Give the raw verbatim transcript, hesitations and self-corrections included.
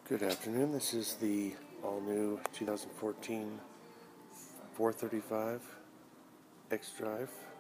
Good afternoon. This is the all-new two thousand fourteen four thirty-five X-Drive